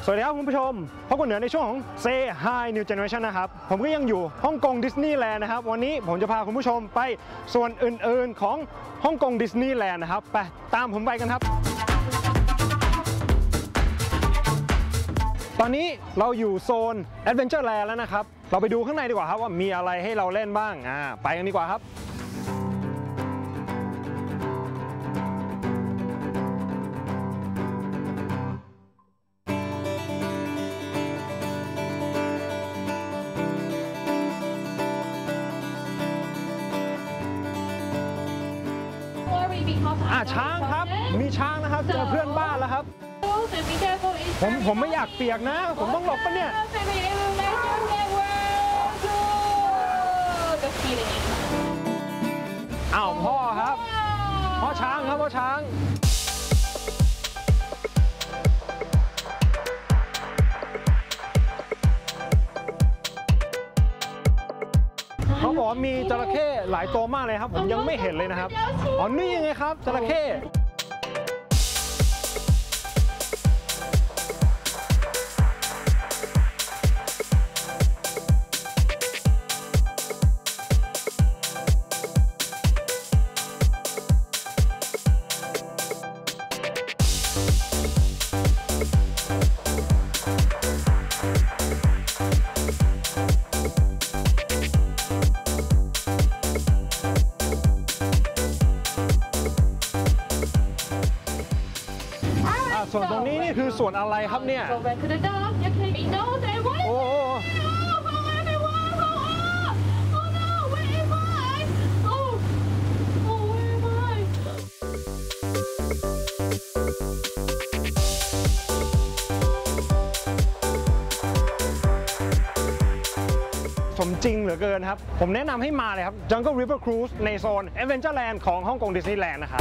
สวัสดีครับคุณผู้ชมพบกันเหนือในช่วงของ Say Hi New Generation นะครับผมก็ยังอยู่ฮ่องกงดิสนีย์แลนด์นะครับวันนี้ผมจะพาคุณผู้ชมไปส่วนอื่นๆของฮ่องกงดิสนีย์แลนด์นะครับไปตามผมไปกันครับตอนนี้เราอยู่โซน Adventure Land แล้วนะครับเราไปดูข้างในดีกว่าครับว่ามีอะไรให้เราเล่นบ้างไปกันดีกว่าครับช้างครับมีช้างนะครับเจอเพื่อนบ้านแล้วครับผมไม่อยากเปียกนะผมต้องหลบปะเนี่ยอ้าวพ่อครับพ่อช้างครับพ่อช้างเขาบอกว่ามีจระเข้หลายตัวมากเลยครับผมยังไม่เห็นเลยนะครับอ๋อนี่ยังไงครับจระเข้ส่วนตรงนี้นี่คือส่วนอะไรครับเนี่ยโอ้สมจริงเหลือเกินครับผมแนะนำให้มาเลยครับ Jungle River Cruise ในโซน Adventure Land ของฮ่องกงดิสนีย์แลนด์นะครับ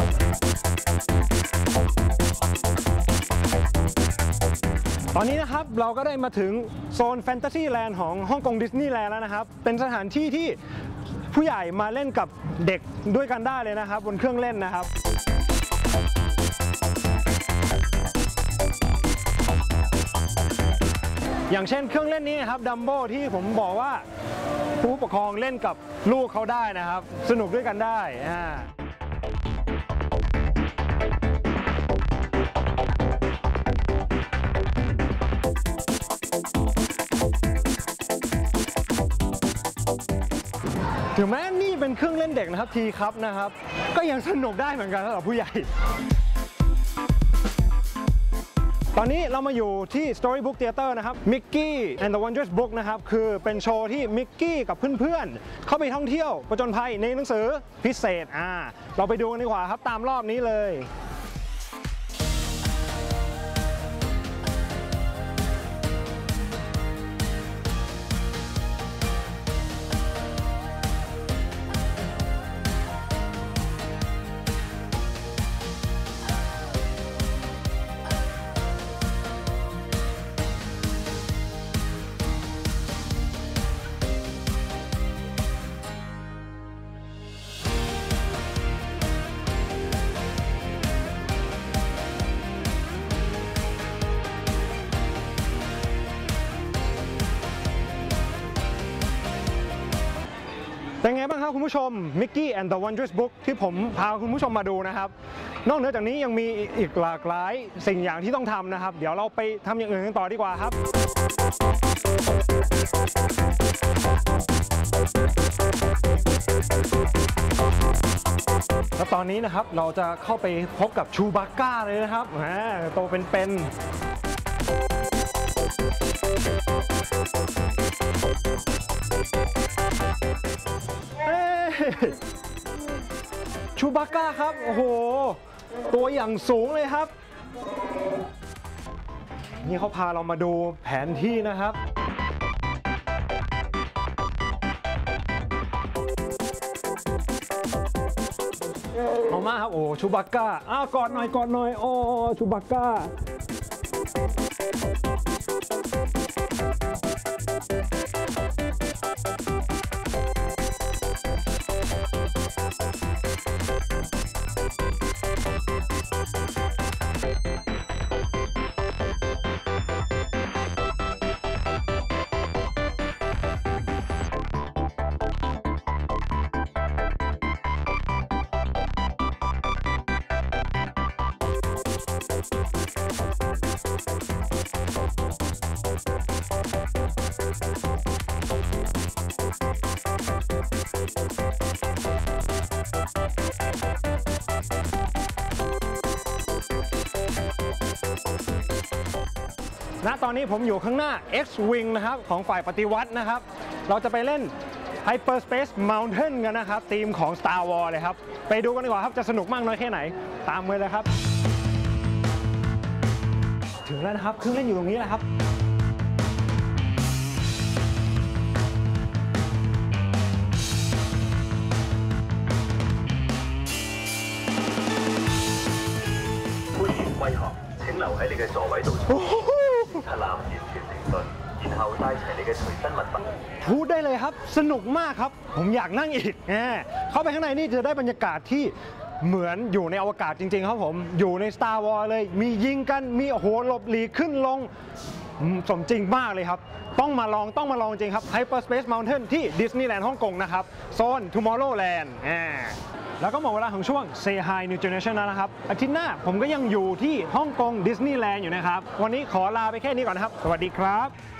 ตอนนี้นะครับเราก็ได้มาถึงโซนแฟนตาซีแลนด์ของฮ่องกงดิสนีย์แลนด์แล้วนะครับเป็นสถานที่ที่ผู้ใหญ่มาเล่นกับเด็กด้วยกันได้เลยนะครับบนเครื่องเล่นนะครับอย่างเช่นเครื่องเล่นนี้นะครับดัมโบ้ที่ผมบอกว่าผู้ปกครองเล่นกับลูกเขาได้นะครับสนุกด้วยกันได้ถึงแม้นี่เป็นเครื่องเล่นเด็กนะครับทีครับนะครับก็ยังสนุกได้เหมือนกันสำหรับผู้ใหญ่ตอนนี้เรามาอยู่ที่ Storybook Theater นะครับ Mickey and the Wondrous Book นะครับคือเป็นโชว์ที่มิกกี้กับเพื่อนๆเข้าไปท่องเที่ยวประจนภัยในหนังสือพิเศษเราไปดูกันดีกว่าครับตามรอบนี้เลยเป็นไงบ้างครับคุณผู้ชม Mickey and the Wondrous Book ที่ผมพาคุณผู้ชมมาดูนะครับนอกเหนือจากนี้ยังมีอีกหลากหลายสิ่งอย่างที่ต้องทำนะครับเดี๋ยวเราไปทำอย่างอื่นกันต่อดีกว่าครับแล้วตอนนี้นะครับเราจะเข้าไปพบกับชูบักก้าเลยนะครับโตเป็นชูบักก้าครับโอ้โหตัวอย่างสูงเลยครับนี่เขาพาเรามาดูแผนที่นะครับเอามาครับโอ้ชูบักก้ากอดหน่อยโอ้ชูบักก้า ตณตอนนี้ผมอยู่ข้างหน้า X-Wing นะครับของฝ่ายปฏิวัตินะครับเราจะไปเล่น Hyperspace Mountain กันนะครับธีมของ Star Wars เลยครับไปดูกันดีกว่าครับจะสนุกมากน้อยแค่ไหนตามเลยครับถึงแล้วนะครับเครื่องเล่นอยู่ตรงนี้แหละครับ威嚇，請留喺你嘅座位度坐。塔艦完全停頓，然後帶齊你嘅隨身物品。 พูดได้เลยครับสนุกมากครับผมอยากนั่งอีกเข้าไปข้างในนี่จะได้บรรยากาศที่เหมือนอยู่ในอวกาศจริงๆครับผมอยู่ใน Star Wars เลยมียิงกันมีโอ้โหหลบหลีกขึ้นลงสมจริงมากเลยครับต้องมาลองจริงครับ Hyperspace Mountain ที่ดิสนีย์แลนด์ฮ่องกงนะครับโซน Tomorrowland แล้วก็หมดเวลาของช่วง Say Hi New Generation แล้วนะครับอาทิตย์หน้าผมก็ยังอยู่ที่ฮ่องกงดิสนีย์แลนด์อยู่นะครับวันนี้ขอลาไปแค่นี้ก่อนนะครับสวัสดีครับ